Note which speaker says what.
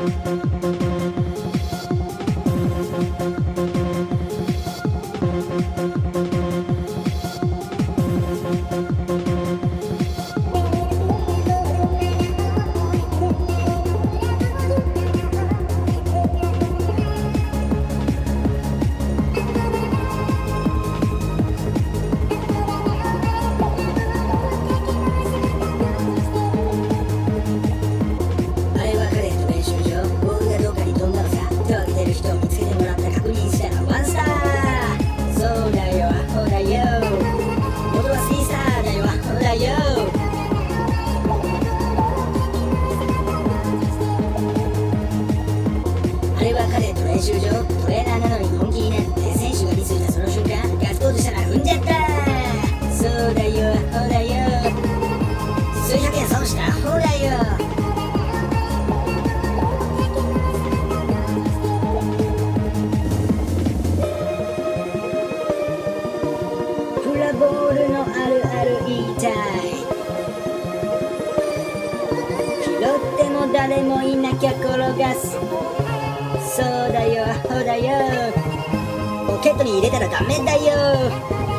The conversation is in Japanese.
Speaker 1: 練習場トレーナーなのに本気になって選手がミスしたその瞬間ガッツポーズしたら踏んじゃった。そうだよアホだよ、数百円損したアホだよ。フラボールのあるある言いたい。拾っても誰もいなきゃ転がす。そうだよアホだよ、ポケットに入れたらダメだよ。